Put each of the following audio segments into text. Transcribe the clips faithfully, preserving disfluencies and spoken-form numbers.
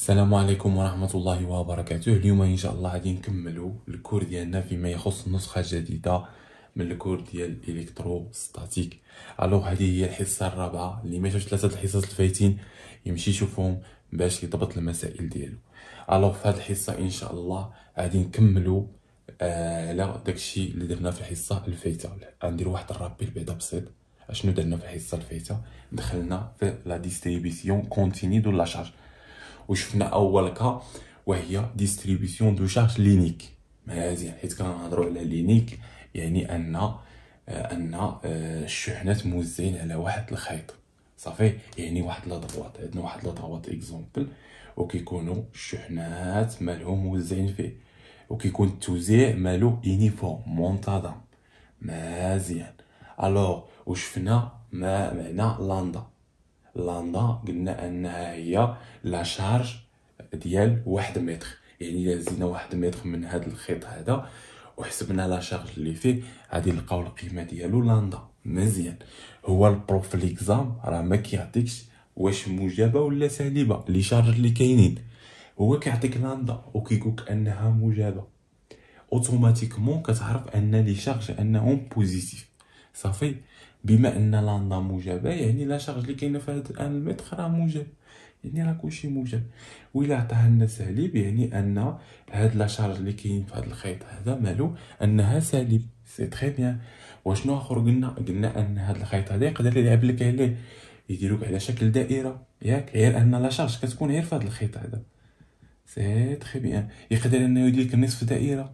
السلام عليكم ورحمة الله وبركاته. اليوم إن شاء الله غادي نكملوا الكور ديالنا فيما يخص نسخة جديدة من الكور ديال الإلكتروستاتيك. ألوغ هذه هي الحصة الرابعة، اللي ما شافش ثلاثة الحصص الفايتين يمشي يشوفهم باش يضبط المسائل ديالو. ألوغ في هذه الحصة إن شاء الله غادي نكملوا آه على داكشي اللي درنا في الحصة الفايتة. غنديروا واحد الرابيل بعدا بسيط. اشنو درنا في الحصة الفايتة؟ دخلنا في لا ديستريبيسيون كونتيني دو لا شارج، وشفنا اول كا وهي ديستريبيسيون دو شارج لينيك. مزيان، حيت كنهضروا على لينيك يعني ان ان الشحنات موزعين على واحد الخيط صافي. يعني واحد لا دروات، عندنا واحد لا دروات اكزومبل، وكيكونوا الشحنات مالهم موزعين فيه، وكيكون التوزيع مالو يونيفورم منتظم. مزيان. الوغ وشفنا ما معنى لاندا. لاندا قلنا انها هي لا شارج ديال واحد متر، يعني الا زينا واحد متر من هذا الخيط هذا وحسبنا لا شارج اللي فيه غادي نلقاو القيمه ديالو لاندا. مزيان. هو البروف ليكزام راه ما كيعطيكش واش موجبه ولا سالبه لي شارج اللي كاينين، هو كيعطيك لاندا وكيقولك انها موجبه. اوتوماتيكمون كتعرف ان لي شارج انهم بوزيتيف صافي. بما ان لاندا موجبه يعني لا شارج اللي كاينه في هذا الان المتر راه موجب، يعني راه كلشي موجب. وإلا عطاها لنا سالب يعني ان هاد لا شارج اللي كاين في هذا الخيط هذا مالو انها سالب. سي تري بيان. وشنو اخر قلنا؟ قلنا ان هاد الخيط هذا يقدر يلعب لك عليه، يديروك على شكل دائره ياك، غير ان لا شارج كتكون غير في هذا الخيط هذا. سي تري بيان. يقدر انه يدير لك نصف دائره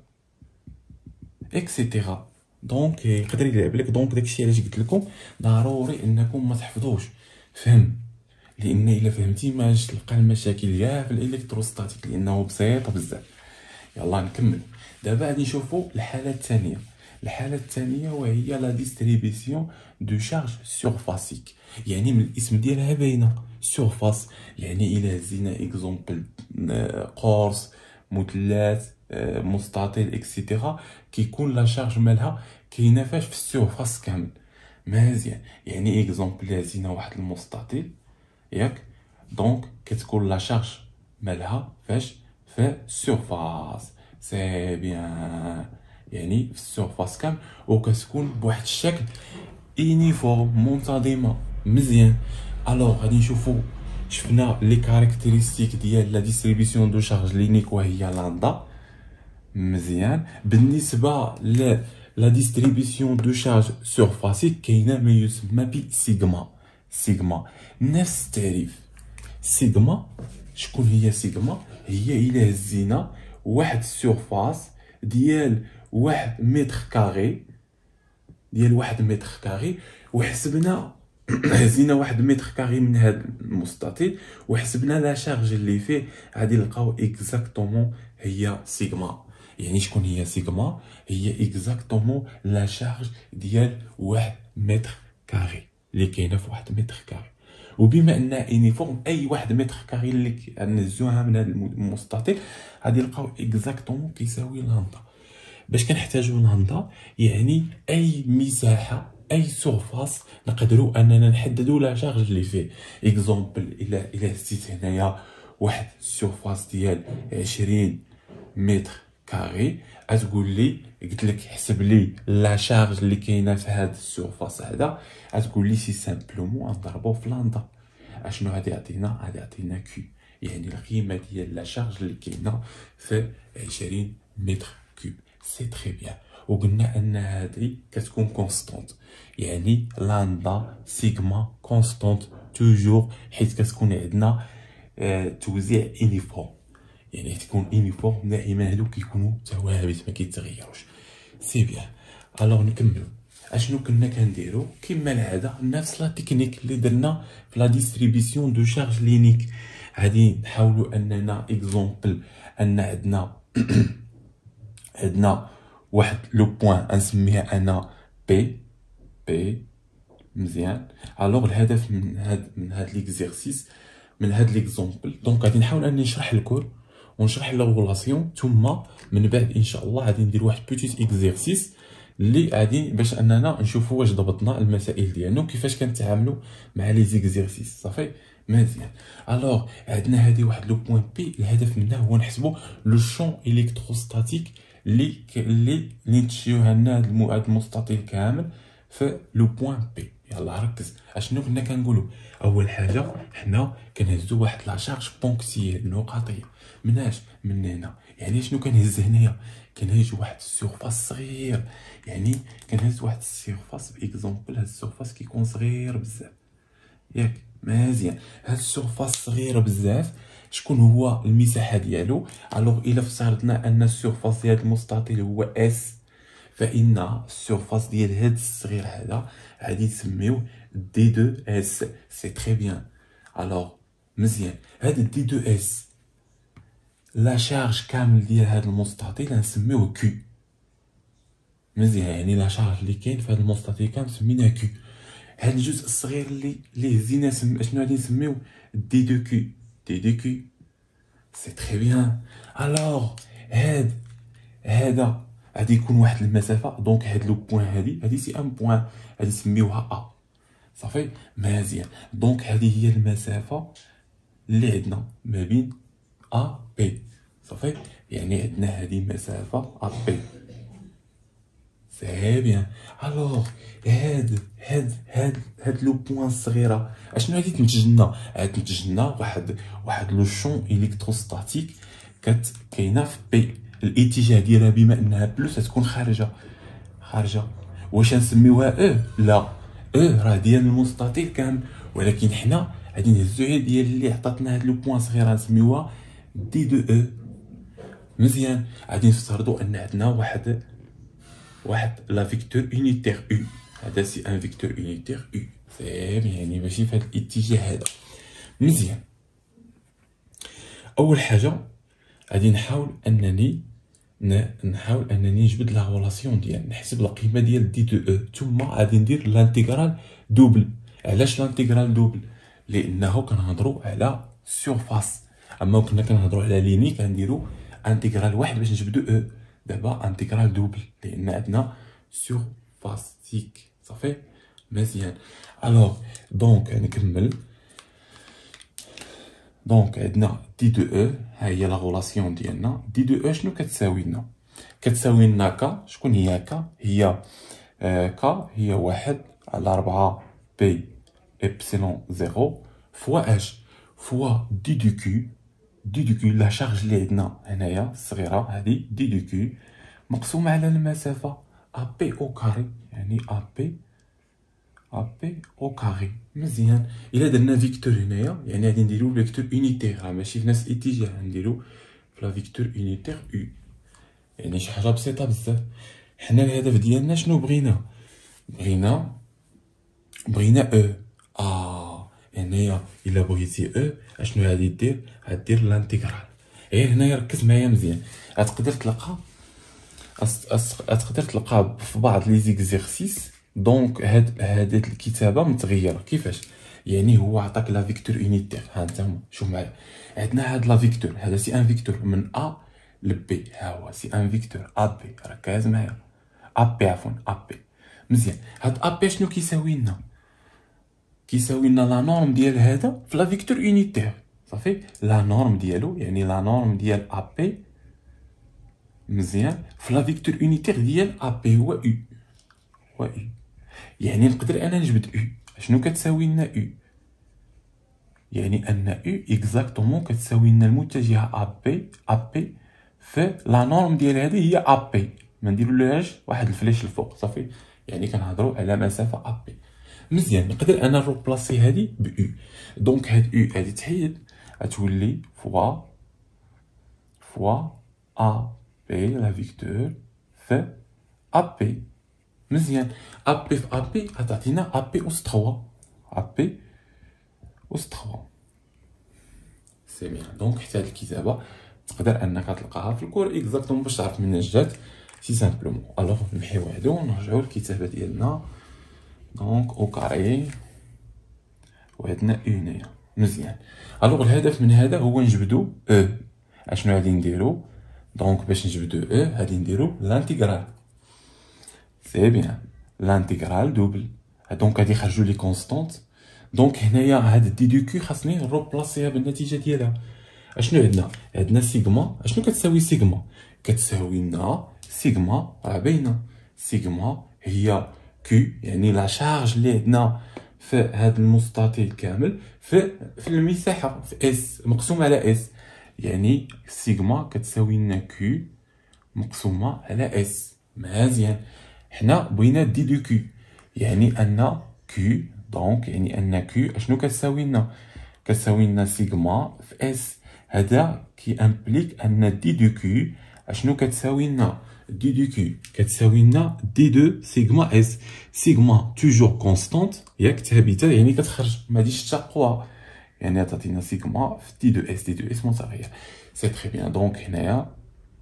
اكسيتيرا. دونك يقدر يلعب لك. دونك داكشي علاش قلت لكم ضروري انكم ما تحفظوش فهم، لان الا فهمتي ما تلقى المشاكل كاع في الالكتروستاتيك لانه بسيط بزاف. يلا نكمل. دابا غادي نشوفوا الحاله الثانيه. الحاله الثانيه وهي لا ديستريبيسيون دو شارج سورفاسيك، يعني من الاسم ديالها باينه سورفاس. يعني الا هزينا اكزومبل قرص مثلث مستطيل اكسيتيرا كيكون لا شارج مالها كاينه فاش في السورفاس كامل. مزيان. يعني اكزومبل هزينا واحد المستطيل ياك، دونك كتكون لا شارج مالها فاش في السورفاس. سي بيان، يعني في السورفاس كامل وكتكون بواحد الشكل يونيفورم منتظمه. مزيان. الوغ غادي نشوفوا شفنا لي كاركتيرستيك ديال لا ديستريبيسيون دو شارج لينيك وهي لاندا. مزيان. بالنسبه ل لا ديستريبيسيون دو شارج سورفاسيك كاينه ما يسمى ب سيغما. سيغما نفس التعريف. سيغما شكون هي سيغما؟ هي الا هزينا واحد السورفاس ديال واحد متر كاري، ديال واحد متر كاري وحسبنا هزينا واحد متر كاري من هذا المستطيل وحسبنا لا شارج اللي فيه غادي نلقاو اكزاكتومون هي سيغما. يعني شكون هي سيغما؟ هي اكزاكتومون لا شارج ديال واحد متر كاري اللي كاينه في واحد متر كاري. وبما انها يونيفورم اي واحد متر كاري اللي نهزوها من هذا المستطيل غادي نلقاو اكزاكتومون كيساوي لاندا. باش كنحتاجو لاندا يعني اي مساحه اي سورفاس نقدروا اننا نحددوا لا شارج اللي فيه. اكزومبل الى الى هزيت هنايا واحد السورفاس ديال عشرين متر كاري غتقول لي، قلت لك حسب لي لا شارج اللي كاينه في هذا السورفاس هذا، غتقول لي سي سامبلومون نضربو في لاندا. اشنو غادي يعطينا؟ غادي يعطينا كيو، يعني القيمه ديال لا شارج اللي كاينه في عشرين متر كوب. سي تري بيان. وقلنا ان هذه كتكون كونستونت، يعني لاندا سيغما كونستونت توجور، حيت كتكون عندنا آه توزيع يونيفورم. يعني تكون يونيفورم دائما هادو كيكونوا ثوابت ما كيتغيروش. سي بيان. الوغ نكملوا. اشنو كنا كنديرو؟ كما العاده نفس لا تكنيك اللي درنا في لا ديستريبيسيون دو شارج لينيك. غادي نحاولوا اننا اكزومبل ان عندنا عندنا واحد لو بوين نسميها انا بي بي. مزيان. الوغ الهدف من هاد من هاد ليكزيرسيس من هاد ليكزومبل، دونك غادي نحاول اني نشرح الكور ونشرح لا ريلاسيون، ثم من بعد ان شاء الله غادي ندير واحد بوتيت اكزيرسيس اللي غادي باش اننا نشوفوا واش ضبطنا المسائل ديالنا وكيفاش كنتعاملوا مع لي زيكزيرسيس. صافي. مزيان. الوغ عندنا هادي واحد لو بوين بي، الهدف منها هو نحسبو لو شون الكتروستاتيك اللي اللي اللي نتشيوها لنا هاد هاد المستطيل كامل في لو بوين بي. يلا ركز اشنو كنا كنقولو. اول حاجه حنا كنهزو واحد لا شارج بونكتيال نقطيه. مناش من هنا، يعني شنو كنهز هنايا؟ كنهز واحد السيرفاس صغير، يعني كنهز واحد السيرفاس باكزومبل. هاد السيرفاس كيكون صغير بزاف ياك. مزيان. هاد السيرفاس صغيره بزاف، شكون هو المساحه ديالو؟ الوغ الا افترضنا ان السيرفاس ديال المستطيل هو اس، فان السيرفاس ديال هاد الصغير هذا غادي نسميوه دي دو اس. سي تري بيان. الوغ مزيان، هاد دي دو اس لا شارج كامل ديال هاد المستطيل غنسميوه كيو. مزيان، يعني لا شارج اللي كاين في هاد المستطيل كامل سميناه كيو. هاد الجزء الصغير اللي اللي هزينا سم... شنو غادي نسميو؟ دي دو كيو. دي دو كيو. سي تري بيان. الوغ هاد هذا غادي يكون واحد المسافه، دونك هاد لو بوين هادي هادي سي ان بوين غادي نسميوها ا. صافي مزيان. دونك هادي هي المسافه اللي عندنا ما بين ا بي. صافي، يعني عندنا هادي المسافه ا بي. سي بيان. الوغ هاد هاد هاد هاد لو بوين الصغيره اشنو غادي تنتج لنا؟ غادي تنتج لنا واحد واحد لو شون الكتروستاتيك كت كاينه في بي. الاتجاه ديالها بما انها بلوس تكون خارجه خارجه. واش نسميوها او؟ لا، او راه ديال المستطيل كامل، ولكن حنا غادي نهزو غير ديال اللي عطاتنا هاد لو بوين صغيره نسميوها دي دو او. مزيان. غادي نفترضوا ان عندنا واحد واحد لا فيكتور يونيتير يو. هذا سي ان فيكتور يونيتير يو. سي بيان، يعني ماشي في هذا الاتجاه هذا. مزيان. اول حاجه غادي نحاول انني نحاول انني نجبد لا ريلاسيون ديال نحسب القيمه ديال دي دو او، ثم غادي ندير لانتيغرال دوبل. علاش لانتيغرال دوبل؟ لانه كنهضروا على سيرفاس، اما كنا كنهضروا على ليني كنديروا انتيغرال واحد باش نجبدوا او. دابا انتيغرال دوبل لان عندنا سيرفاسيك. صافي مزيان. الوغ دونك نكمل. دونك عندنا دي دو او، ها هي لا ريلاسيون ديالنا. دي دو او شنو كتساوي لنا؟ كتساوي لنا كا. شكون هي كا؟ هي آه كا هي واحد على ربعة بي إبسيلون زيرو فوا اش فوا دي دو كيو. دي دو كيو لا شارج اللي عندنا هنايا الصغيرة هادي دي دو كيو مقسومة على المسافة ا بي او كاري، يعني ا بي ا بي او كاري. مزيان. الا درنا فيكتور هنايا يعني غادي نديرو فيكتور يونيتير، راه ماشي في نفس الاتجاه، نديرو في لا فيكتور يونيتير يو، يعني شي حاجه بسيطه بزاف. حنا الهدف ديالنا شنو بغينا؟ بغينا بغينا او. اه هنايا الا بغيتي او اشنو غادي دير؟ غادير لانتيغرال. غير هنايا ركز معايا مزيان، غتقدر تلقى غتقدر تلقى في بعض لي زيكزيرسيس. دونك هاد هاد الكتابه متغيره. كيفاش؟ يعني هو عطاك لا فيكتور يونيتير. ها انت شوف معايا، عندنا هاد لا فيكتور، هذا سي ان فيكتور من ا لبي. ها هو سي ان فيكتور ا بي. ركز معايا، ا بي عفوا ا بي. مزيان. هاد ا بي شنو كيساوي لنا؟ كيساوي لنا لا نورم ديال هذا في لا فيكتور يونيتير. صافي، لا نورم ديالو يعني لا نورم ديال ا بي. مزيان. في لا فيكتور يونيتير ديال ا بي هو يو. هو يو، يعني نقدر انا نجبد يو. شنو كتساوي لنا يو؟ يعني ان يو اكزاكتومون كتساوي لنا المتجهه ا بي ا بي في لا نورم ديال هذه هي ا بي. ما نديرولهاش واحد الفليش الفوق. صافي، يعني كنهضروا على مسافه ا بي. مزيان. نقدر انا نروبلاسي هذه ب يو. دونك هاد يو هادي تحيد غتولي فوا فوا ا بي لا فيكتور في ا بي. مزيان. ا بي في ا بي غتعطينا ا بي اس ثلاثة. ا بي اس ثلاثة. سي بيان. دونك حتى هاد الكتابه تقدر انك تلقاها في الكور اكزاكتومون باش تعرف منين جات. سي سامبلومون. الوغ نمحيو هادو ونرجعو للكتابه ديالنا. دونك او كاري وعندنا او هنايا. مزيان. الوغ الهدف من هذا هو نجبدو او. اشنو غادي نديرو؟ دونك باش نجبدو او غادي نديرو لانتيغرال. سي بيان، لانتيغرال دوبل. دونك غادي يخرجوا لي كونستانت. دونك هنايا هاد دي دو كيو خاصني نروبلاسيها بالنتيجه ديالها. اشنو عندنا؟ عندنا سيغما. اشنو كتساوي سيغما؟ كتساوي لنا سيغما راه باينه، سيغما هي كيو يعني لا شارج اللي عندنا في هاد المستطيل كامل في في المساحه في اس مقسوم على اس، يعني سيغما كتساوي لنا كيو مقسومه على اس. مزيان، حنا بغينا دي دو كيو، يعني ان كيو دونك يعني ان كيو اشنو كتساوي لنا؟ كتساوي لنا سيغما في اس. هذا كي امبليك ان دي دو كيو اشنو كتساوي لنا؟ دي دو كيو كتساوي لنا دي دو سيغما اس. سيغما توجور كونستانت ياك ثابته، يعني كتخرج ما غاديش تقوى، يعني تعطينا سيغما في دي دو اس. دي دو اس متغير. سي تري بيان. دونك هنايا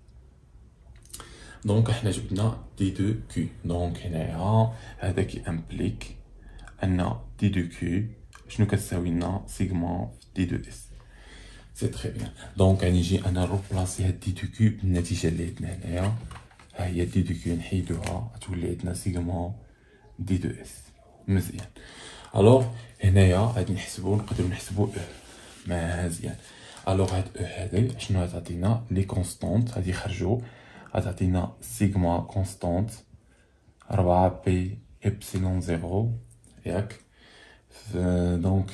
دونك احنا جبنا دي دو كيو. دونك هنايا هذا كي امبليك ان دي دو كيو شنو كتساوي لنا؟ سيغما في دي دو اس. سي تري بيان. دونك غنجي انا نروبلاسي هاد دي دو كيو بالنتيجه اللي عندنا هنايا. ها هي دي دو كيو نحيدوها تولي عندنا سيغما دي دو اس. مزيان. الوغ هنايا غادي نحسبو نقدرو نحسبو او. مزيان. الوغ هاد او هادي شنو غتعطينا؟ لي كونستانت غادي يخرجو، غتعطينا سيغما كونستانت أربعة بي إبسيلون زيرو ياك. دونك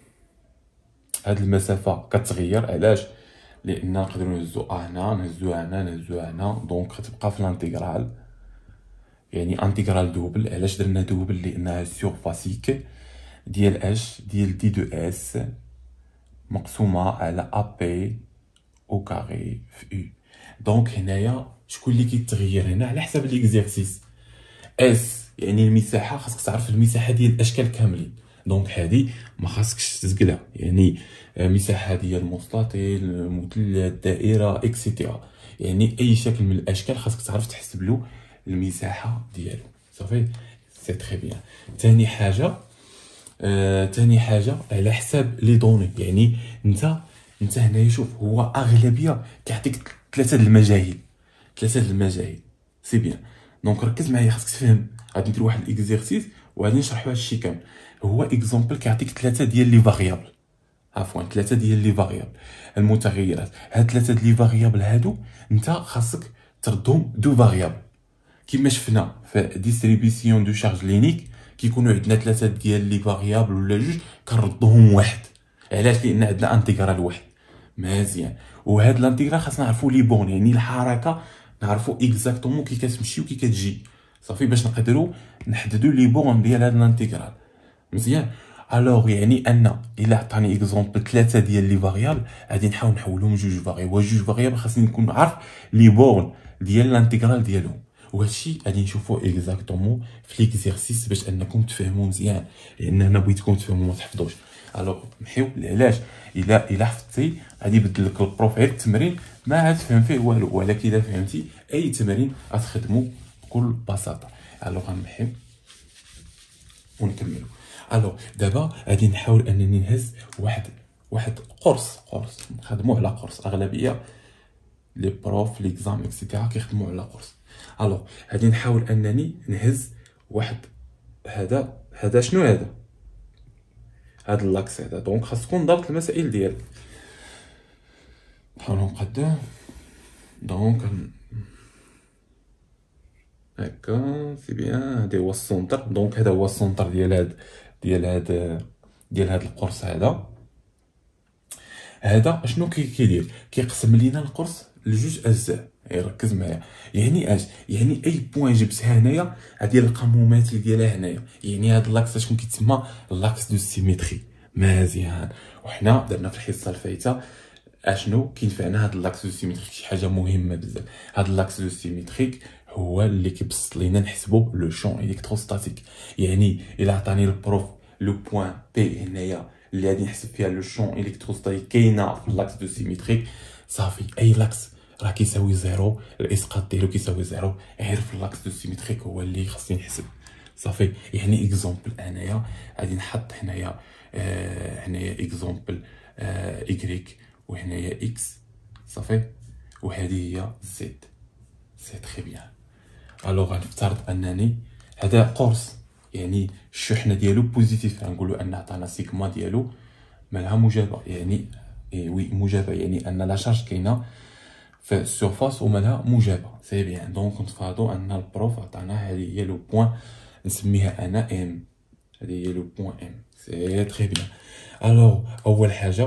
هاد المسافة كتغير، علاش؟ لأن نقدرو نهزو أ هنا نهزوها هنا نهزوها هنا، دونك غتبقى في الانتيغرال، يعني انتيغرال دوبل. علاش درنا دوبل؟ لأنها سيغفاسيك ديال اش ديال دي دو اس مقسومة على أ بي أو كاري في أو. دونك هنايا شكون اللي كيتغير هنا على حسب ليكزيرسيس؟ اس يعني المساحه، خاصك تعرف المساحه ديال الاشكال كاملين. دونك هذه ما خاصكش تسقلها، يعني مساحه ديال المستطيل، المثلث، الدائره اكسيتيرا، يعني اي شكل من الاشكال خاصك تعرف تحسب له المساحه ديالو. صافي. سي تري بيان. ثاني حاجه آه، ثاني حاجه على حساب لي دوني، يعني انت انت هنايا شوف، هو اغلبيه كيعطيك ثلاثه د المجاهيل، ثلاثه د المجاهيل. سي بيان. دونك ركز معايا، خاصك تفهم. غادي ندير واحد الاكزيرسيس وغادي نشرحو هادشي كامل. هو اكزومبل كيعطيك ثلاثه ديال لي فاريابل، عفوا ثلاثه ديال لي فاريابل المتغيرات. هاد ثلاثه ديال لي فاريابل هادو انت خاصك تردهم دو فاريابل، كيما شفنا في ديستريبيسيون دو شارج لينيك كيكونوا عندنا ثلاثه ديال لي فاريابل ولا جوج كنردوهم واحد. علاش؟ لان عندنا انتيغرال واحد. مزيان. وهاد الانتيغرال خاصنا نعرفو لي بون، يعني الحركه نعرفو اكزاكتومون كي كتمشي وكي كتجي. صافي، باش نقدروا نحددوا لي بون ديال هاد الانتيغرال. مزيان. الوغ يعني ان الا عطاني اكزومبل ثلاثه ديال لي فاريابل غادي نحاول نحولهم جوج فاريابل، وجوج فاريابل خاصني نكون عارف لي بون ديال الانتيغرال ديالهم. وهادشي غادي نشوفوه اكزاكتومون في ليكزيرسيس باش انكم تفهموا مزيان، لان انا بغيتكم تفهموا ما تحفظوش. الوغ نحيو علاش؟ الا الا حفظتي غادي يبدل لك البروف غير التمرين ما غتفهم فيه والو، ولكن الا فهمتي اي تمرين غتخدمو بكل بساطه. الوغ غنمحيو ونكملوا. الوغ دابا غادي نحاول انني نهز واحد واحد قرص قرص نخدموا على قرص. اغلبيه لي بروف ليكزام اكسيتيرا كيخدموا على قرص. الوغ غادي نحاول انني نهز واحد هذا هذا شنو هذا؟ هذا اللاكس هذا. دونك خاص تكون ضابط المسائل ديالك. نحاولوا نقدم. دونك هكا سي بيان. هذا هو السونتر. دونك هذا هو السونتر ديال هاد ديال هاد ديال هاد القرص هذا. هذا شنو كيدير؟ كيقسم لينا القرص لجوج اجزاء. ركز معايا، يعني اش؟ يعني اي بوين جبتها هنايا غادي نلقى مماثل ديالها هنايا، يعني هاد لاكس شكون كيتسمى؟ لاكس دو سيميتري. مزيان. وحنا درنا في الحصه الفايته اشنو كينفعنا هاد لاكس دو سيميتريك؟ شي حاجه مهمه بزاف. هاد لاكس دو سيميتريك هو اللي كيبسط لينا نحسبوا لو شون الكتروستاتيك، يعني الا عطاني البروف لو بوين بي هنايا اللي غادي نحسب فيها لو شون الكتروستاتيك كاينه في اللاكس دو سيميتريك، صافي اي لاكس راه كيساوي زيرو، الاسقاط ديالو كيساوي زيرو، غير في اللاكس دو سيميتريك هو اللي خاصني نحسب. صافي، يعني اكزومبل انايا غادي نحط هنايا آه هنايا اكزومبل آه ايكغيك وهنايا اكس. صافي، وهذه هي زد. سي تري بيان. الوغ غنفترض انني هذا قرص، يعني الشحنه ديالو بوزيتيف، غنقولوا ان عطانا سيغما ديالو مالها موجبه، يعني إيه وي موجبه، يعني ان لا شارج كاينه في السيرفاس ومالها موجبه. سي بيان. دونك نتفاضوا ان البروف عطانا هذه هي لو بوين نسميها انا ام، هذه هي لو بوين ام. سي تري بيان. الوغ اول حاجه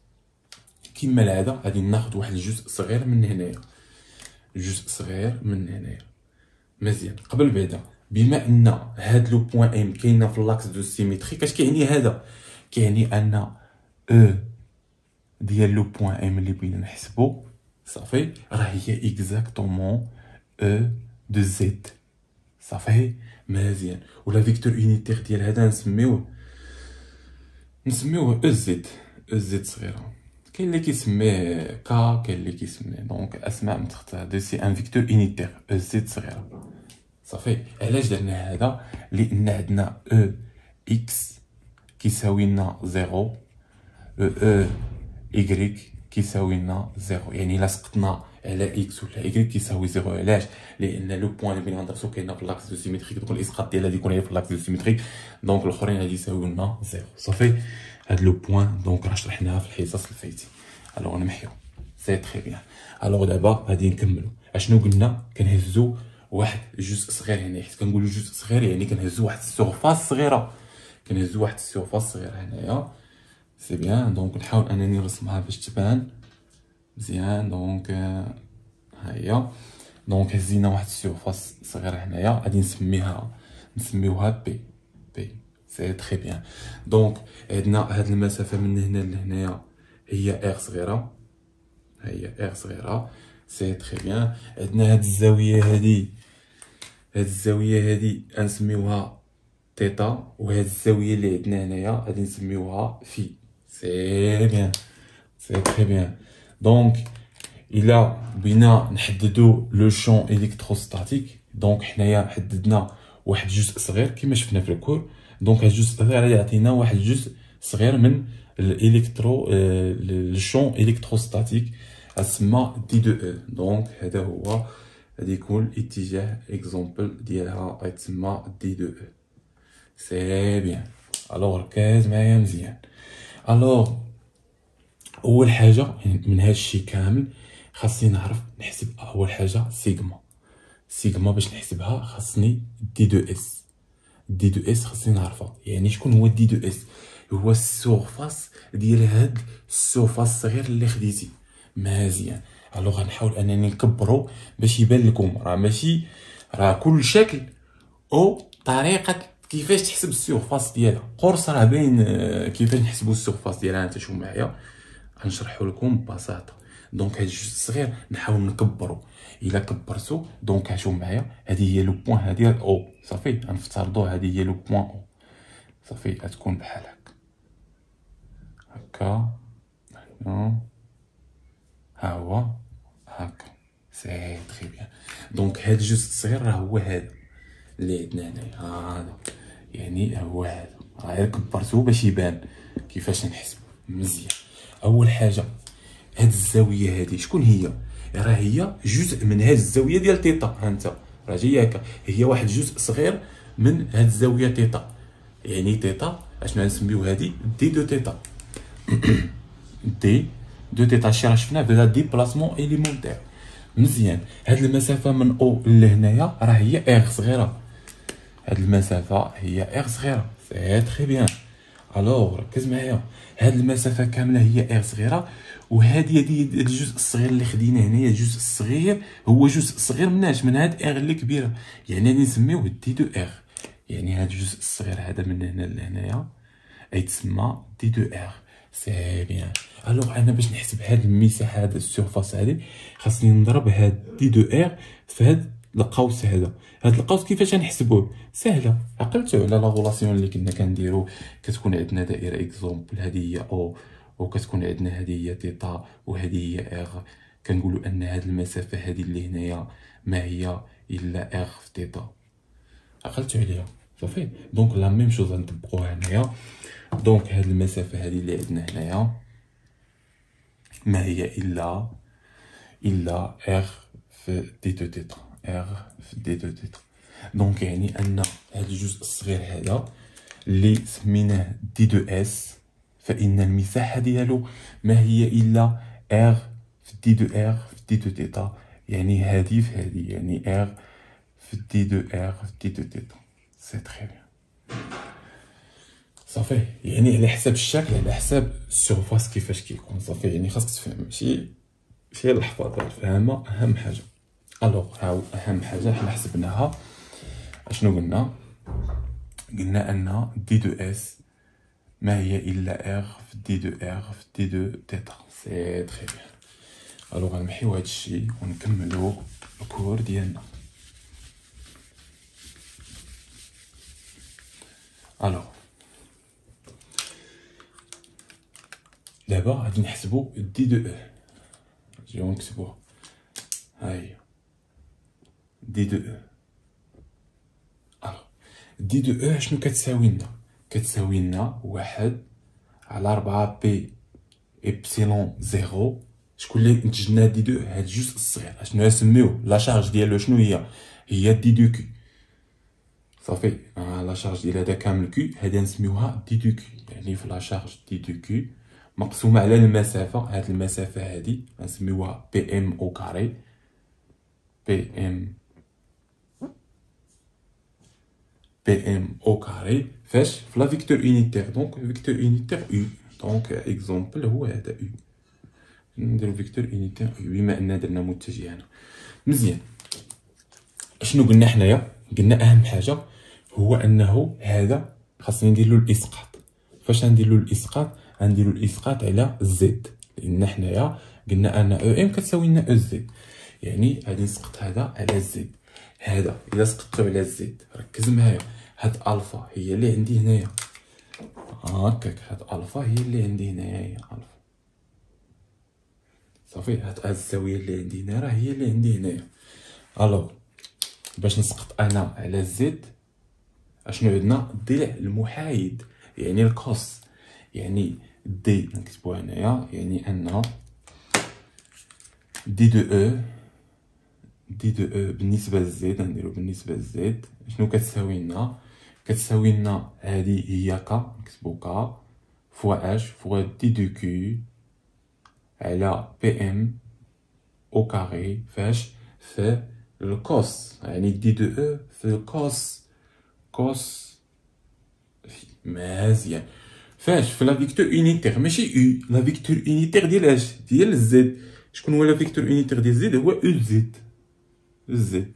كيما العاده غادي ناخذ واحد الجزء صغير من هنايا، جزء صغير من هنايا. مزيان. قبل بعدا بما ان هاد لو بوين ام كاينه في لاكس دو سيميتري، كاش كيعني هذا؟ كيعني ان او ديال لو بوين ام اللي بغينا نحسبو صافي راه هي اكزاكتومون او دو زد. صافي مزيان. ولا فيكتور يونيتير ديال هذا نسميوه نسميوه او زد، او زد صغيره. كاين اللي كيسميه كا، كاين اللي كيسميه دونك اسماء متختلفه. سي ان فيكتور يونيتير او زد صغيره. صافي. علاش درنا هذا؟ لان عندنا او اكس كيساوي لنا زيرو، او او y كيساوي لنا زيرو، يعني الا سقطنا على اكس ولا y كيساوي زيرو. علاش؟ لان لو بوين اللي بغينا ندرسو كاينه في لاكس دو سيميتريك، دونك الاسقاط ديالها غادي يكون هي في لاكس دو سيميتريك، دونك الاخرين غادي يساويو لنا زيرو. صافي. هاد لو بوين دونك راه شرحناها في الحصص الفايتين. الوغ نمحيو. سي تري بيان. الوغ دابا غادي نكملو. اشنو قلنا؟ كنهزو واحد جزء صغير هنا، حيت كنقولو جزء صغير يعني كنهزو واحد السورفاس صغيره، كنهزو واحد السورفاس صغيره هنايا. سي بيان. دونك نحاول انني نرسمها باش تبان مزيان. دونك ها هي. دونك هزينا واحد السيرفاس صغيره هنايا، غادي نسميها نسميوها بي بي. سي تري بيان. دونك عندنا هاد المسافه من هنا لهنايا هي ار صغيره، هي ار صغيره. سي تري بيان. عندنا هاد الزاويه هادي، هاد الزاويه هادي غنسميوها تيتا، وهاد الزاويه اللي عندنا هنايا غادي نسميوها في. سي بيان. سي تري بيان. دونك الى بغينا نحددو لو شون الكتروستاتيك، دونك حنايا حددنا واحد الجزء صغير كيما شفنا في الكور. دونك هاد الجزء الصغير غادي يعطينا واحد الجزء صغير من الالكترو لو شون الكتروستاتيك، اسمى دي دو او. دونك هذا هو غادي يكون الاتجاه اكزومبل ديالها غيتسمى دي دو او. سي بيان. الوغ ركز معايا مزيان. الوغ اول حاجه من هذا الشيء كامل خاصني نعرف نحسب اول حاجه سيغما. سيغما باش نحسبها خاصني دي دو اس. دي دو اس خاصني نعرفها. يعني شكون هو دي دو اس؟ هو السورفاس ديال هاد السورفاس الصغير اللي خديتي. مزيان. الو غنحاول انني نكبرو باش يبان لكم، راه ماشي راه كل شكل او طريقه كيفاش تحسب السورفاس ديالها. قرص راه باين كيفاش نحسبوا السورفاس ديالها. انت شوف معايا غنشرحو لكم ببساطه. دونك هاد الجزء الصغير نحاول نكبرو. الا كبرتو دونك شوف معايا هذه هي لو بوين هادي او. صافي غنفترضوا هذه هي لو بوين او. صافي غتكون بحال هكا هكا هنا ها هو هكا. سي تري بيان. دونك هاد الجزء الصغير راه هو هذا اللي عندنا هنايا، هذا يعني هو هذا. راه غير كبرتو باش يبان كيفاش نحسبو. مزيان. اول حاجه هاد الزاويه هادي شكون هي؟ راه هي جزء من هاد الزاويه ديال تيتا. ها انت راه جايه هكا، هي واحد الجزء صغير من هاد الزاويه تيتا. يعني تيتا اشنو غنسميو هادي؟ دي دو تيتا. دي دو تيتا شي راه شفنا بلا ديبلاسمون اليمونتير. مزيان. هاد المسافه من او لهنايا راه هي ار صغيره. هاد المسافه هي ار صغيره. سي تري بيان. الوغ ركز معايا. هاد المسافه كامله هي ار صغيره، وهادي هادي الجزء الصغير اللي خدينا هنايا، الجزء الصغير هو جزء صغير مناش من هاد ار اللي كبيره، يعني غادي نسميوه دي دو ار. يعني هاد الجزء الصغير هذا من هنا لهنايا يتسمى دي دو ار. سي بيان. الوغ انا باش نحسب هاد المساحه هاد السيرفاس هادي خاصني نضرب هاد دي دو ار في هاد القوس هذا. هاد القوس كيفاش غنحسبوه؟ سهله. عقلتو على لا غولاسيون اللي كنا كنديرو. كتكون عندنا دائره اكزومبل هذه هي او، وكتكون عندنا هذه هي تيتا وهذه هي ار. كنقولوا ان هاد المسافه هذه اللي هنايا ما هي الا ار في تيتا. عقلتو عليها صافي. دونك لا ميم شوز غنطبقوها هنايا. دونك هاد المسافه هذه اللي عندنا هنايا ما هي الا الا ار في دي دو تيتا. ار في دي دو تيتا. دونك يعني ان هذا الجزء الصغير هذا اللي سميناه دي دو اس، فان المساحه ديالو ما هي الا ار في دي دو ار في دي دو تيتا، يعني هذه في هذه، يعني ار في دي دو ار في دي دو تيتا. سي تري بيان. صافي، يعني على حساب الشكل، على حساب السيرفاس كيفاش كيكون. صافي، يعني خاصك تفهم، ماشي ماشي الحفاظه، الفهامه اهم حاجه. الوغ هاو اهم حاجه حنا حسبناها. اشنو قلنا؟ قلنا ان دي دو اس ما هي الا ار في دي دو ار في دي دو تيتا. سي تري بيان. الوغ غنمحيو هاد الشيء ونكملو الكور ديالنا. الوغ دابا غادي نحسبو دي دو او. نجيو نكتبوها، ها هي دي دو او. الوغ دي دو او شنو كتساوي لنا؟ كتساوي لنا واحد على ربعة بي إبسيلون زيرو. شكون اللي نتج لنا دي دو؟ هاد الجزء الصغير شنو نسميوه؟ لا شارج ديالو شنو هي؟ هي دي دو كي. صافي، آه لا شارج ديال هذا كامل كي هادي نسميوها دي دو كي، يعني في لا شارج دي دو كي مقسومة على المسافة. هاد المسافة هادي نسميوها بي ام او كاري. بي ام بي ام او كاري فاش؟ في لا فيكتور يونيتير. دونك فيكتور يونيتير يو. دونك اكزومبل هو هذا يو. نديرو فيكتور يونيتير يو بما ان درنا متجهين. مزيان، شنو قلنا حنايا؟ قلنا اهم حاجه هو انه هذا خاصني ندير له الاسقاط. فاش غندير له الاسقاط؟ غنديرو الاسقاط على زد، لان حنايا قلنا ان او ام كتساوي لنا او زد، يعني غادي نسقط هذا على زد. هذا الا سقطتو على زد، ركز معايا، هاد الفا هي اللي عندي هنايا، هكاك هاد الفا هي اللي عندي هنايا، هي الفا. صافي، هاد الزاويه اللي عندي هنا راه هي اللي عندي هنايا. الوغ باش نسقط انا على زد، اشنو عندنا؟ الضلع المحايد، يعني الكوس، يعني دي نكتبوها هنايا، يعني ان دي دو او دي دو او بالنسبه للزد، نديرو بالنسبه للزد شنو كتساوي لنا؟ كتساوي لنا هادي هي كا، نكتبو كا فوا اش فوا دي دو كيو على بي ام او كاري. فاش؟ في الكوس، يعني دي دو او في الكوس، كوس مزيان. فاش؟ في لا فيكتور يونيتير، ماشي يو. لا فيكتور يونيتير ديال اش؟ ديال الزد. شكون هو لا فيكتور يونيتير ديال الزد؟ هو او زد. زد.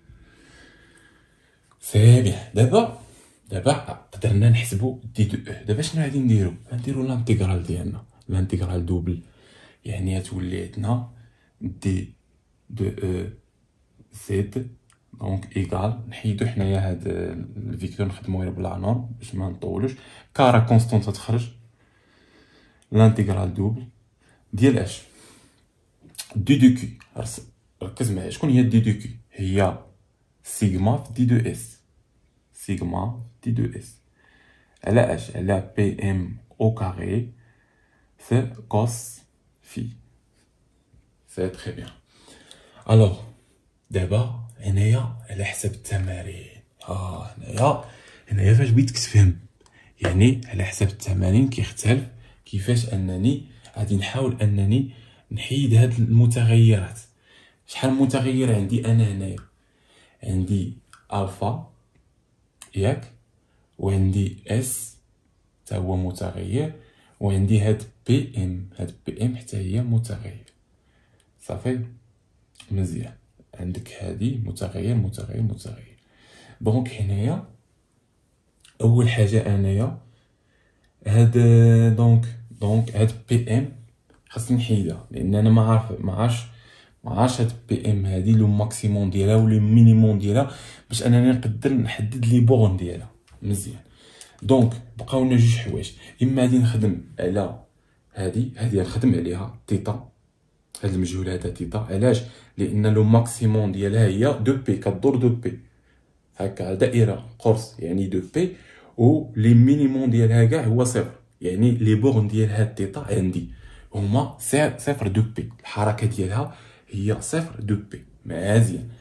سي بيان. دابا دابا قدرنا نحسبو دي دو او. دابا شنو غادي نديرو؟ غنديرو لانتيغرال ديالنا، لانتيغرال دوبل، يعني غتولي عندنا دي دو او زد دونك ايكال، نحيدو حنايا هاد الفيكتور نخدمو غير بلا نورم باش ما نطولوش. كارا كونستونت تخرج، لانتيغرال دوبل ديال اش؟ دي دو كي. ركز معايا، شكون هي دي دو كي؟ هي سيغما في دي دو اس، سيغما في دي دو اس على اش؟ على بي ام او كاري في كوس في. سي تري بيان. الوغ دابا هنايا على حسب التمارين، اه هنايا هنايا فاش بغيتك تفهم، يعني على حسب التمارين كيختلف كيفاش انني غادي نحاول انني نحيد هاد المتغيرات. شحال متغير عندي انا هنايا؟ عندي الفا ياك، وعندي اس تا هو متغير، وعندي هاد بي ام، هاد بي ام حتى هي متغير. صافي مزيان، عندك هادي متغير متغير متغير. دونك هنايا اول حاجه انايا هاد دونك دونك هاد بي ام خاصني نحيدها، لان انا ما عارف ما عارفش ما عارفش هاد بي ام هادي لو ماكسيموم ديالها ولا مينيموم ديالها باش انني نقدر نحدد لي بورن ديالها. مزيان، دونك بقاو لنا جوج حوايج، اما غادي نخدم على هادي هادي نخدم عليها تيتا، هاد المجهول هذا تيتا. علاش؟ لان لو ماكسيموم ديالها هي دو بي، كدور دو بي هكا دائره قرص، يعني دو بي، و لي مينيموم ديالها كاع هو صفر، يعني لي بورن ديال هاد تيتا عندي هما صفر دو بي، الحركه ديالها هي صفر دو بي. مزيان،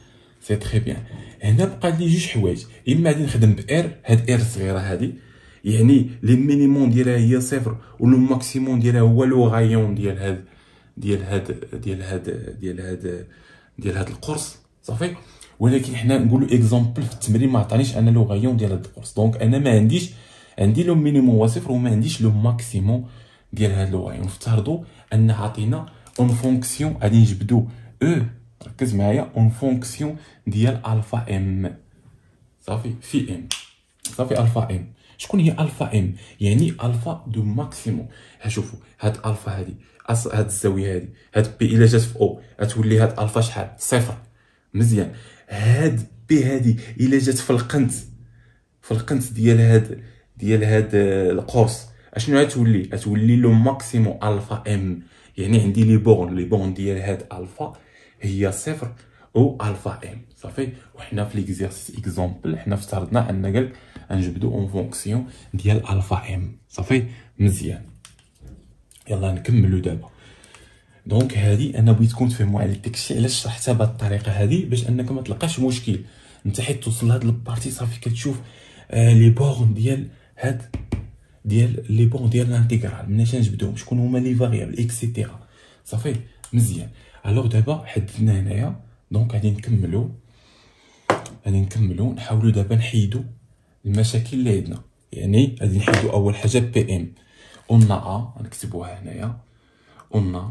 سي تري بيان. هنا بقى لي جوج حوايج، اما غادي نخدم بار، هاد ار الصغيره هادي يعني لي مينيموم ديالها هي صفر ولو ماكسيموم ديالها هو لو غايون ديال هاد ديال هاد ديال هاد ديال هاد ديال هاد القرص صافي. ولكن حنا نقولوا اكزومبل في التمرين ما عطانيش انا لو غايون ديال هاد القرص، دونك انا ما عنديش عندي لو مينيموم هو صفر وما عنديش لو ماكسيموم ديال هاد لو غايون. نفترضوا ان عطينا اون فونكسيون غادي نجبدو او، ركز معايا، اون فونكسيون ديال الفا ام صافي في ام صافي. الفا ام شكون هي الفا ام؟ يعني الفا دو ماكسيموم. ها شوفوا هاد الفا هادي هاد الزاويه هادي هاد بي الا جات في او غتولي هاد الفا شحال؟ صفر. مزيان. هاد بي هادي الا جات في القنت في القنت ديال هاد ديال هاد القرص اشنو غتولي؟ غتولي لو ماكسيموم الفا ام. يعني عندي لي بورن لي بورن ديال هاد الفا هي صفر او الفا ام صافي. وحنا في ليكزيرسيس اكزومبل حنا افترضنا ان قال نجبدو اون فونكسيون ديال الفا ام صافي. مزيان. يلا نكملو دابا. دونك هادي انا بغيتكم تفهموا على داكشي علاش شرحتها بهاد الطريقه هادي، باش انك ما تلقاش مشكل انت حيت توصل لهاد البارتي صافي كتشوف آه لي بورن ديال هاد ديال لي بورن ديال الانتيغرال مناش نجبدوهم، شكون هما لي فاريابل اكسيتيرا صافي. مزيان. الوغ دابا حددنا هنايا، دونك غادي نكملو غادي نكملو نحاولو دابا نحيدو المشاكل اللي عندنا. يعني غادي نحيدو اول حاجه بي ام. قلنا ا نكتبوها هنايا، قلنا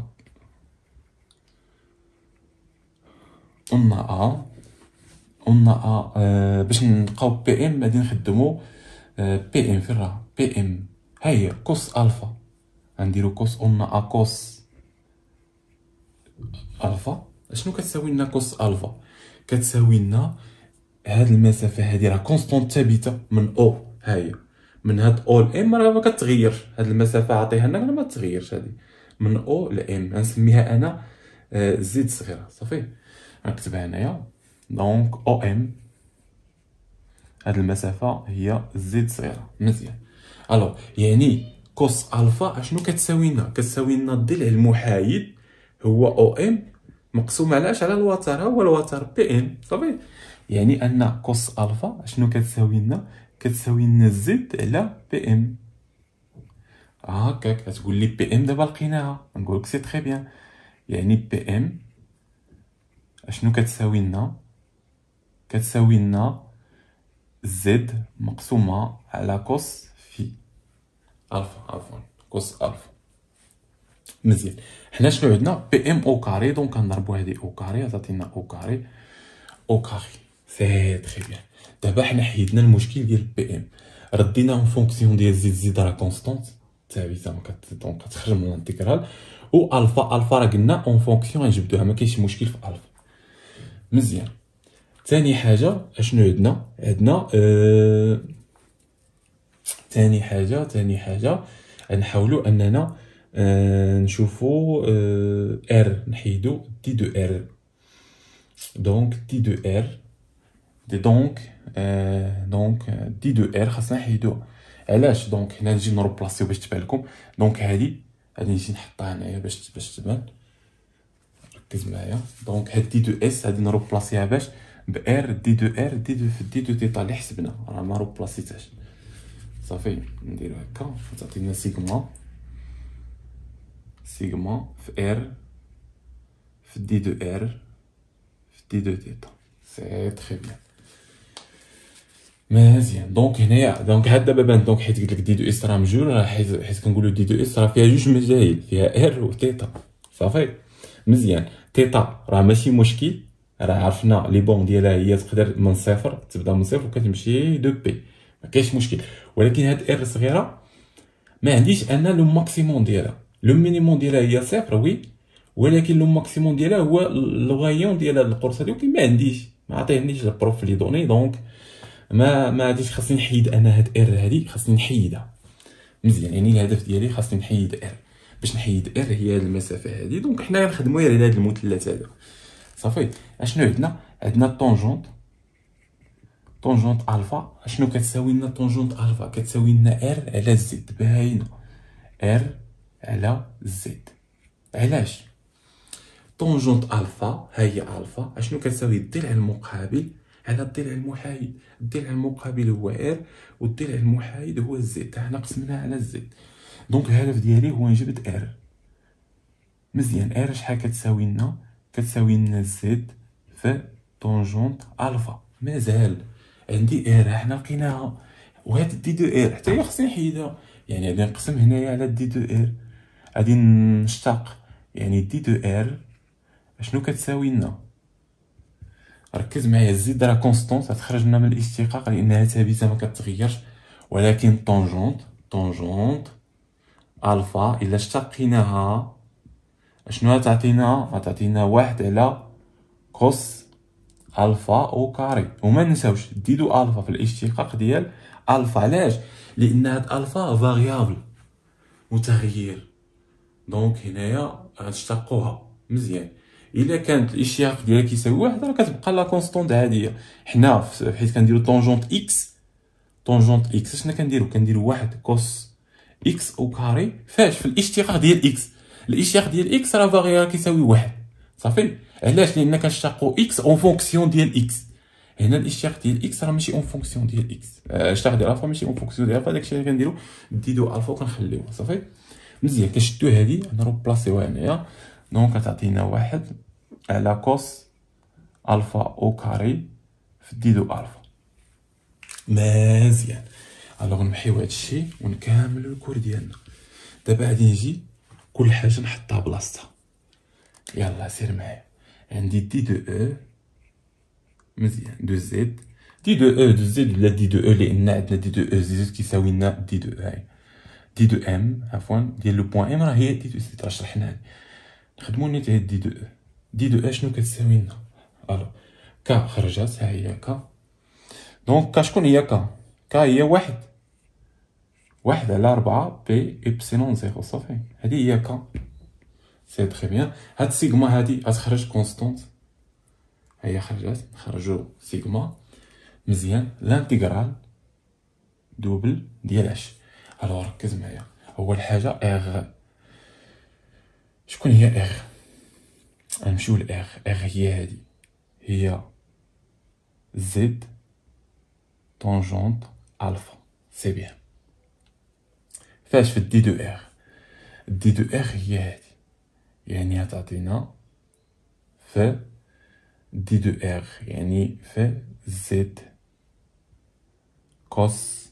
قلنا ا قلنا ا آه باش نلقاو بي ام غادي نخدمو آه بي ام فين راه بي ام ها هي كوس الفا. غنديرو كوس، قلنا ا كوس الفا اشنو كتساوي لنا كوس الفا؟ كتساوي لنا هاد المسافه هادي راه كونستونت ثابته من او، ها هي من هاد او لام راه ما كتغيرش، هاد المسافه عطيها لنا ما تغيرش هادي من او لام. غنسميها انا آه زد صغيره صافي. غنكتبها هنايا دونك او ام هاد المسافه هي زد صغيره. مزيان. الو يعني كوس الفا اشنو كتساوي لنا؟ كتساوي لنا الضلع المحايد هو او ام مقسوم على اش؟ على الوتر، ها هو الوتر بي ام صافي. يعني ان كوس الفا اشنو كتساوي لنا؟ كتساوي لنا زد على بي ام. هكاك كتقول لي بي ام دابا لقيناها، نقول لك سي تري بيان. يعني بي ام اشنو كتساوي لنا؟ كتساوي لنا زد مقسومه على كوس في الفا، عفوا كوس الفا. مزيان. حنا شنو عندنا؟ بي ام او كاري، دونك غنضربو هادي او كاري تعطينا او كاري او كاري. سي تري بيان. دابا حنا حيدنا المشكل ديال بي ام، ردينا اون فونكسيون ديال زد زد راه كونستونت ثابته ما كت دونك كتخرج من الانتيغرال. و الفا الفا راه قلنا اون فونكسيون غنجبدوها ما كاينش مشكل في الفا. مزيان. ثاني حاجه اشنو عندنا؟ عندنا أه... ثاني حاجه ثاني حاجه غنحاولوا اننا أه... نشوفوا أه... ار نحيدو دي دو ار. دونك دي دو ار دي دونك أه... دونك دي دو ار خاصنا نحيدو. علاش؟ دونك هنا نجي نروبلاسيو باش تبان لكم. دونك هادي غادي نجي نحطها هنايا باش باش تبان، ركز معايا. دونك هاد دي دو اس غادي نروبلاسيها باش بار دي دو ار دي دو في دي دو تيتا اللي حسبنا راه ما روبلاسيتهاش صافي. نديرو هكا تعطينا سيغما سيغما في ار في دي دو ار في دي دو تيتا. سي تري بيان. مزيان. دونك هنايا دونك هاد دابا بان دونك حيت قلت لك دي دو اس راه مجهول، راه حيت حيت كنقولوا دي دو اس راه فيها جوج مجاهيل، فيها ار و تيتا صافي. مزيان. تيتا راه ماشي مشكل، راه عرفنا لي بون ديالها هي تقدر من صفر تبدا من صفر وكتمشي دو بي ما كاينش مشكل. ولكن هاد ار صغيره ما عنديش انا لو ماكسيموم ديالها، لو مينيموم ديالها هي صفر وي، ولكن لو ماكسيموم ديالها هو الغايون ديال هاد القرص هادي، ولكن ما عنديش ما عطيهنيش البروف لي دوني. دونك ما ما غاديش خاصني نحيد انا هاد ار هادي، خاصني نحيدها. مزيان. يعني الهدف ديالي خاصني نحيد ار. باش نحيد ار هي هاد المسافه هادي. دونك حنا غنخدموا غير على هاد المثلث هذا صافي. اشنو عندنا؟ عندنا طونجونت طونجونت الفا. اشنو كتساوي لنا طونجونت الفا؟ كتساوي لنا ار على زد. باينه ار على زد. علاش؟ طونجونت الفا ها هي الفا اشنو كتساوي الضلع المقابل على الضلع المحايد. الضلع المقابل هو ار والضلع المحايد هو زد، حنا قسمناه على زد. دونك الهدف ديالي هو نجبد ار. مزيان، ار شحال كتساوي لنا؟ كتساوي لنا زد في طونجونت الفا. مازال عندي ار حنا لقيناها، وهاد دي دو ار حتى هي خصني نحيدها، يعني غادي نقسم هنايا على دي دو ار، غادي نشتق يعني دي دو ار اشنو كتساوي لنا؟ ركز معايا، الزد راه كونستونت غتخرج لنا من الاشتقاق لانها ثابته ما كتغيرش، ولكن طونجونت طونجونت الفا الا اشتقيناها اشنو غتعطينا؟ غتعطينا واحد على كوس الفا او كاري. وما ننساوش ديدو الفا في الاشتقاق ديال الفا. علاش؟ لان هاد الفا فاريابل متغير، دونك هنايا غتشتقوها. مزيان، الا كانت الاشتقاق ديالها كيساوي واحد راه كتبقى لا كونستونت عاديه. حنا حيت كنديرو طونجونت اكس، طونجونت اكس شنو كنديرو؟ كنديرو واحد كوس اكس او كاري فاش في الاشتقاق ديال اكس. الاشتقاق ديال اكس راه فاريابل كيساوي واحد صافي. علاش؟ لان كنشتقو اكس اون فونكسيون ديال اكس. هنا الاشتقاق ديال اكس راه ماشي اون فونكسيون ديال اكس، الاشتقاق ديال الفا ماشي اون فونكسيون ديال الفا. داكشي اللي كنديرو ديدو الفا وكنخليوه صافي. مزيان، كنشدو هادي نروبلاسيوها هنايا، دونك كتعطينا واحد على كوس الفا او كاري في ديدو الفا. مزيان، الوغ نمحيو هادشي ونكملو الكور ديالنا. دابا غادي نجي كل حاجه نحطها بلاصتها. يلا سير معايا. عندي دي دو او، مزيان، دو زد، دي دو او دو زد ولا دي دو او لان عندنا دي دو او زد كيساوي لنا دي دو هاي دي دو ام عفوا ديال لو بوان ام راه هي دي دو زد، راه شرحناها. نخدمو نيت هاد دي دو او. دي دو او شنو كتساوي لنا؟ الو كا خرجات، ها هي كا. دونك كا شكون هي كا؟ كا هي واحد واحد على ربعة بي إبسيلون زيرو صافي. هادي هي كا، سي تخي بيان. هاد سيغما هادي غتخرج كونستونت، هي خرجات، نخرجو سيغما. مزيان، لانتيغرال دوبل ديال اش؟ الو ركز معايا، اول حاجه اغ. شكون هي اغ؟ غنمشيو لاغ. اغ هي هادي، هي زد طونجونت الفا. سي بيان. فاش في دي دو اغ؟ دي دو اغ هي هادي، يعني غتعطينا في دي دو اغ يعني في زد كوس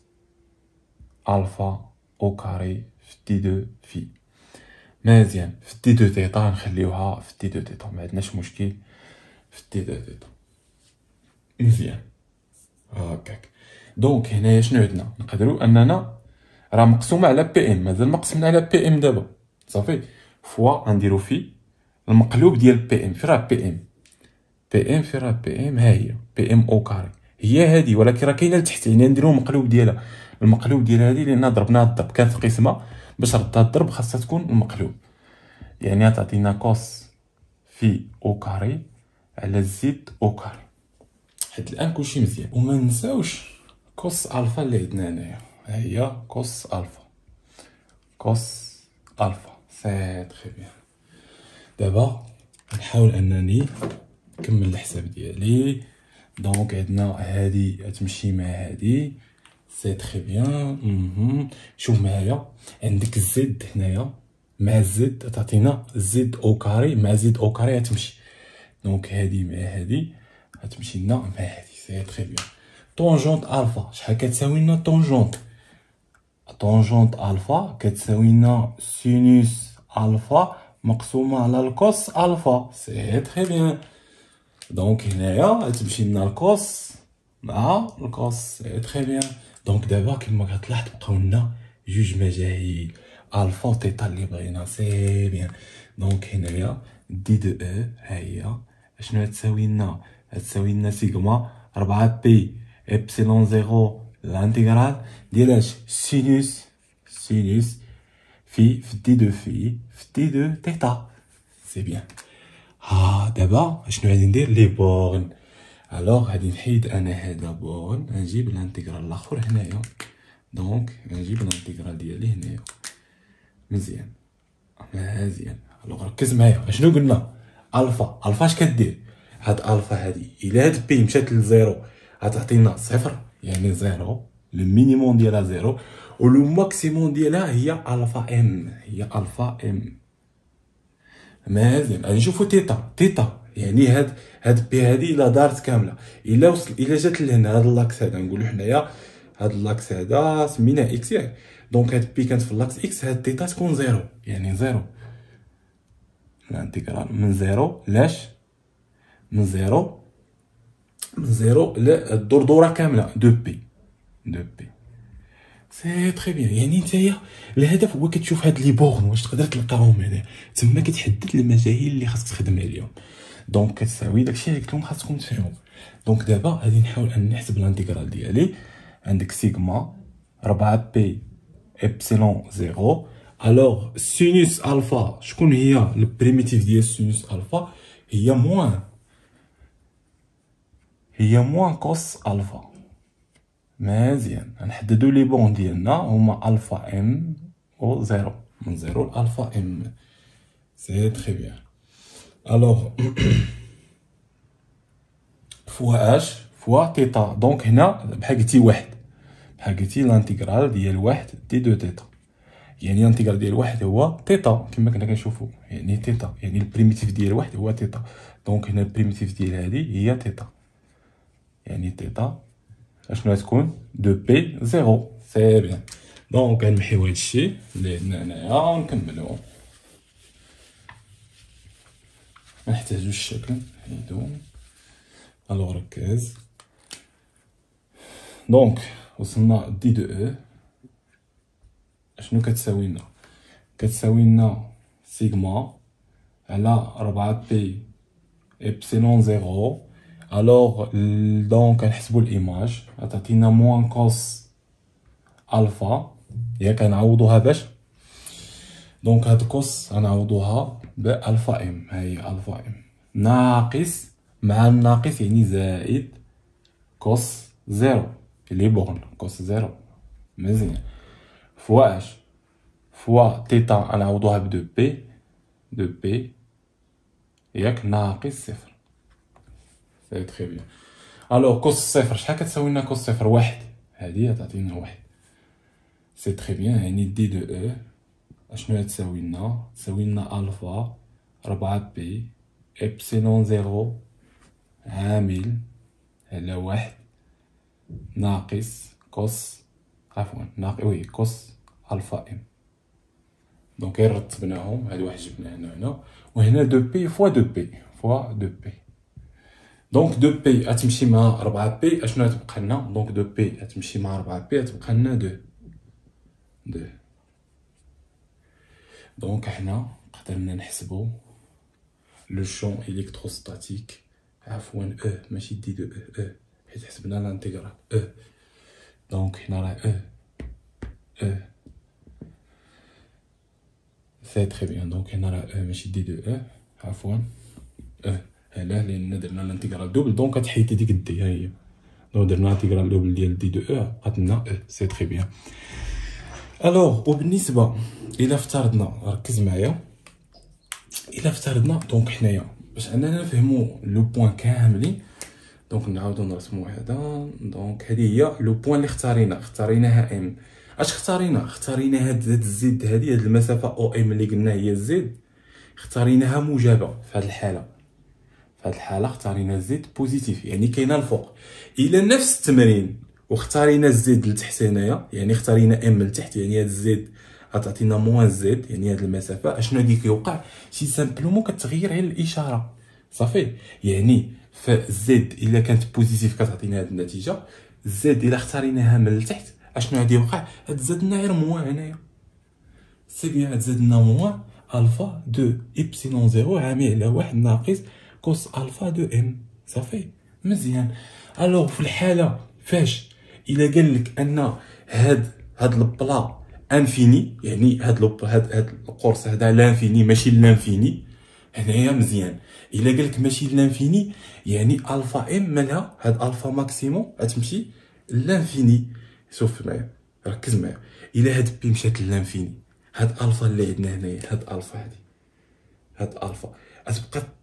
الفا او كاري في دي دو في. مزيان، في دي دو تيتا نخليوها في دي دو تيتا، ما عندناش مشكل في دي دو تيتا. مزيان هكاك. دونك هنايا شنو عندنا؟ نقدروا اننا راه مقسومه على بي ام، مازال ما قسمنا على بي ام دابا صافي. فوا غنديرو في المقلوب ديال بي ام. في راه بي ام، بي ام في راه بي ام، ها هي بي ام او كاري هي هادي، ولكن راه كاينه لتحت، يعني نديرو المقلوب ديالها. المقلوب ديال هادي لان ضربناها الضرب، كانت في قسمه باش ردها الضرب خاصها تكون المقلوب، يعني غتعطينا كوس في او كاري على زد او كاري. حيت الان كلشي مزيان. وما ننساوش كوس الفا اللي عندنا هنايا، ها هي كوس الفا، كوس الفا. سي تري بيان. دابا نحاول انني نكمل الحساب ديالي. دونك عندنا هادي غتمشي مع هادي، سي تري بيان. شوف معايا، عندك الزد هنايا مع الزد تعطينا زد او كاري مع زد او كاري غتمشي، دونك هادي مع هادي غتمشي لنا مع هادي، سي تري بيان. طونجونت الفا شحال كتساوي لنا؟ طونجونت طونجونت الفا كتساوي لنا سينوس الفا مقسومه على الكوس الفا، سي تري بيان. دونك هنايا غتمشي لنا الكوس مع الكوس، سي تري بيان. دونك دابا كيما كتلاحظ بقاو لنا جوج مجاهيل، الفا و تيتا اللي بغينا، سي بيان. دونك هنايا دي دو او ها هي شنو غتساوي لنا؟ غتساوي لنا سيغما ربعة بي إبسيلون زيرو الانتيغرال ديال اش؟ سينوس سينوس في في دي دو في في دي دو تيتا، سي بيان. ها دابا شنو غادي ندير؟ لي بورن. الوغ غادي نحيد انا هذا بورن، نجيب الانتيغرال الاخر هنايا، دونك نجيب الانتيغرال ديالي هنايا. مزيان مزيان. الوغ ركز معايا، شنو قلنا؟ الفا الفا اش كدير؟ هاد الفا هادي الا هاد بي مشات لزيرو غتعطينا صفر، يعني زيرو، لو مينيموم ديالها زيرو، و لو ماكسيموم ديالها هي الفا ام، هي الفا ام. مزيان، غادي نشوفو تيتا. تيتا يعني هاد هاد بي هادي الا دارت كامله، الا وصل الا جات لهنا هاد لاكس هذا، نقولو حنايا هاد لاكس هذا سميناه اكس ياك، دونك هاد بي كانت في اللاكس اكس، هاد تيتا تكون زيرو، يعني زيرو. الانتيغرال من زيرو لاش؟ من زيرو من زيرو للدردوره كامله دو بي، دو بي. سي تري بيان. يعني نتايا الهدف هو كتشوف هاد لي بورن واش تقدر تلقاهم هنا، تما كتحدد المجاهيل اللي خاصك تخدم عليهم. دونك كتساوي داكشي اللي قلت لكم خاصكم تفهموا. دونك دابا غادي نحاول ان نحسب الانتيغرال ديالي. عندك سيغما أربعة بي ابسيلون زيرو. الوغ سينوس الفا شكون هي البريميتيف ديال سينوس الفا؟ هي موان هي موان كوس الفا. مزيان، غنحددو لي بون ديالنا هما الفا ام و زيرو، من زيرو لالفا ام. سي تري بيان. الوغ فوا اش فوا تيتا، دونك هنا بحال قلتي واحد، بحال قلتي لانتيغرال ديال واحد دي دو تيتا، يعني الانتيغرال ديال واحد هو تيتا كما كنا كنشوفو، يعني تيتا يعني البريميتيف ديال واحد هو تيتا. دونك هنا البريميتيف ديال هادي هي تيتا، يعني تيتا اشنو غتكون؟ دو بي زيرو. سي بيان. دونك غنمحيو هادشي اللي عندنا هنايا ونكملو، منحتاجوش الشكل نحيدو. الوغ ركز. دونك وصلنا دي دو او، اشنو كتساوي لنا؟ كتساوي لنا سيغما على أربعة بي ابسيلون زيرو. الوغ دونك غنحسبو الايماج، غتعطينا موان كوس الفا، ياك غنعوضوها باش؟ دونك هاد كوس غنعوضوها بالفا ام، ها هي الفا ام ناقص مع الناقص يعني زائد كوس زيرو اللي بورن كوس زيرو. مزيان، فوا اش فوا تيتا غنعوضوها بدو بي، دو بي ياك ناقص صفر. سي تري بيان. الوغ كوس صفر شحال كتساوي لنا؟ كوس صفر واحد، هادي غتعطينا واحد. سي تري بيان. يعني دي دو او اشنو غتساوي لنا؟ تساوي لنا الفا أربعة بي ابسيلون زيرو عامل على واحد ناقص كوس، عفوا ناقص وي كوس الفا ام. دونك غير رتبناهم، هاد واحد جبناه هنا هنا، وهنا دو بي فوا دو بي فوا دو بي. دونك دو بي غتمشي مع أربعة بي، اشنو غتبقى لنا؟ دونك دو بي غتمشي مع أربعة بي غتبقى لنا دو دو. دونك حنا قدرنا نحسبو لو شون الكتروستاتيك، عفوا او ماشي دي دو او، او حيت حسبنا الانتيغرال او. دونك هنا راه او او. سي تري بيان. دونك هنا راه او ماشي دي دو او، عفوا او، علاه؟ لان درنا الانتيغرال دوبل، دونك كتحيد ديك الدي، ها هي. دونك درنا الانتيغرال دوبل ديال دي دو او بقات لنا او. سي تري بيان. الوغ وبالنسبه الى افترضنا، ركز معايا، الى افترضنا دونك حنايا باش اننا نفهمو لو بوين كاملين، دونك نعاودو نرسمو هذا. دونك هذه هي لو بوين اللي اختارينا، اختاريناها ام. اش اختارينا؟ اختارينا هاد الزد هذه، هاد المسافه او ام اللي قلنا هي الزد، اختاريناها موجبه في هاد الحاله. في هاد الحاله اختارينا الزد بوزيتيف، يعني كاينه الفوق. الى نفس التمرين واختارينا الزد لتحت هنايا، يعني اختارينا ام لتحت، يعني هاد الزد غتعطينا موان زد، يعني هاد المسافه اشنو غادي كيوقع؟ سي سامبلومون كتغير غير الاشاره صافي. يعني فزد الا كانت بوزيتيف كتعطينا هاد النتيجه، زد الا اختاريناها من التحت اشنو غادي يوقع؟ غتزاد لنا غير موان هنايا. سي بيان، غتزاد لنا موان الفا دو ابسيلون زيرو عامل على واحد ناقص كوس الفا دو ام. صافي مزيان. الوغ في الحاله فاش الا قال لك ان هاد هاد البلا انفيني، يعني هاد لو هاد هاد القرص هذا لانفيني ماشي لانفيني، هنايا مزيان. الا قال لك ماشي لانفيني، يعني الفا ام مالها هاد الفا ماكسيموم غتمشي لانفيني. شوف معايا، ركز معايا، الا هاد بي مشات لانفيني، هاد الفا اللي عندنا هنايا، هاد الفا هادي، هاد الفا غتبقى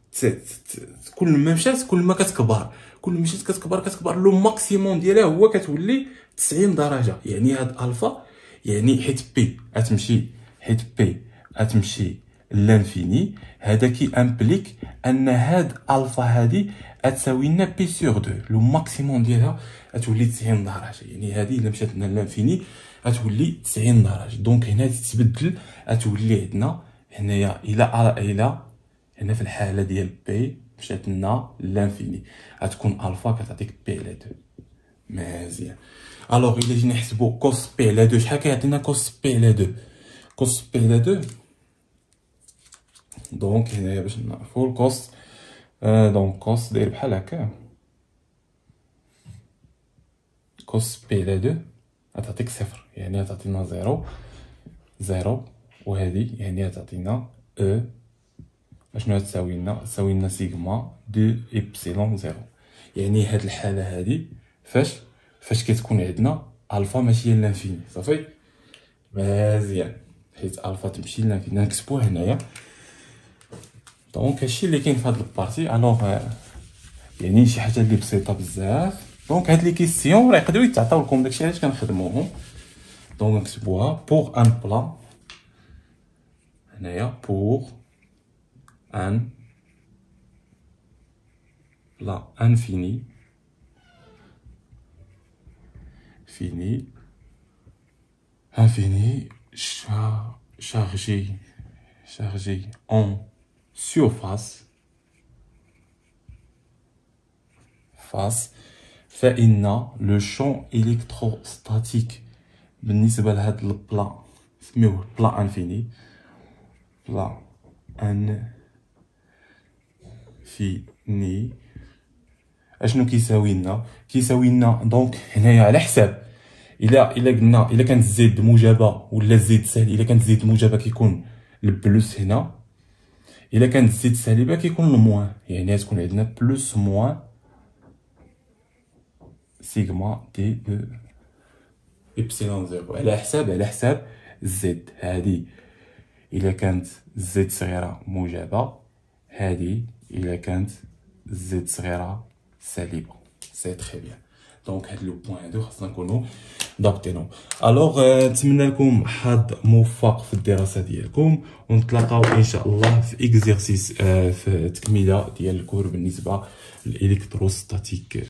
كل ما مشات كل ما كتكبر، كل ما مشات كتكبر كتكبر لو ماكسيموم ديالها هو كتولي تسعين درجه. يعني هاد الفا يعني حيت بي غتمشي حيت بي غتمشي لانفيني، هذا كي امبليك ان هاد الفا هادي غتساوي لنا بي سور دو، لو ماكسيموم ديالها غتولي تسعين درجه. يعني هادي الا مشات لنا لانفيني غتولي تسعين درجه. دونك هنا تتبدل، غتولي عندنا هنايا الى الى هنا في الحاله ديال بي مشات لنا لانفيني غتكون الفا كتعطيك بي على دو. مزيان. الوغ الا جينا نحسبو كوس بي على دو شحال كيعطينا كوس بي على دو؟ كوس بي على دو دونك هنايا باش نعرفو الكوس آه دونك كوس داير بحال هكا، كوس بي على دو غتعطيك صفر، يعني غتعطينا زيرو زيرو، وهادي يعني غتعطينا او اشنو غتساوي لنا؟ تساوي لنا سيغما دو ايبسيلون زيرو. يعني هاد الحاله هادي فاش فاش كتكون عندنا الفا ماشي لانفيني صافي. مزيان، حيت الفا تمشي لانفيني نكتبوه هنايا. دونك هادشي اللي كاين في هاد البارتي. الوغ يعني شي حاجه اللي بسيطه بزاف. دونك هاد لي كيسيون راه يقدروا يتعطاو لكم، داكشي علاش كنخدموهم. دونك نكتبوها بوغ ان بلان هنايا، بوغ ان بلان انفيني فيني infini chargé chargé en surface face فإن لو شون إلكتروستاتيك بالنسبة لهاد البلان سميوه بلان انفيني، بلان انفيني اشنو كيساوي لنا؟ كيساوي لنا دونك هنايا على حساب الا الا قلنا الا كانت الزيد موجبه ولا الزيد سالب. الا كانت الزيد موجبه كيكون البلوس هنا، الا كانت الزيد سالبه كيكون الموان. يعني غتكون عندنا بلوس موان سيغما دي دو ايبسيلون زيرو على حساب على حساب الزيد. هادي الا كانت الزيد صغيره موجبه، هادي الا كانت الزيد صغيره سالبه. سي تري بيان. دونك هاد لو بوين هادو خاصنا نكونو ضابطينهم. الوغ نتمنى لكم حظ موفق في الدراسه ديالكم، ونتلاقاو ان شاء الله في اكزرسيس في تكميله ديال الكور بالنسبه للالكتروستاتيك.